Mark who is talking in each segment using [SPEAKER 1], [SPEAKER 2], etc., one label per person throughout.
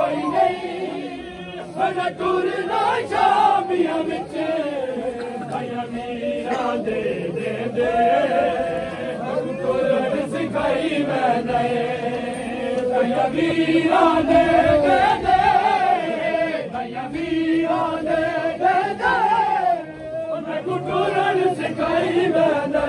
[SPEAKER 1] कोई नहीं बना टूरना शामियां विच भैया मीरा दे दे दे टूरन सिखाई मैंने भैया मीरा दे दे दे भैया मीरा दे दे दे मैं टूरन सिखाई मैंने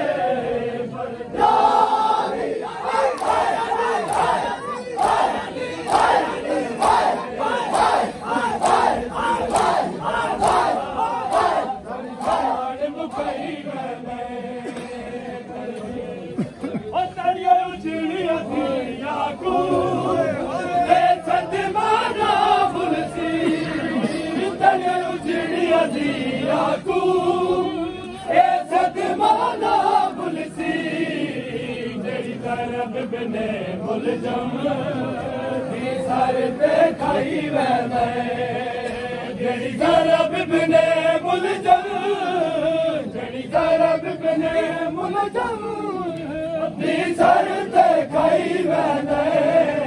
[SPEAKER 1] मुलजम सर पे खाई मैं जड़ी सारा बिबने मुलजम जड़ी सारा बिबने मुलजम सर पे खाई मैं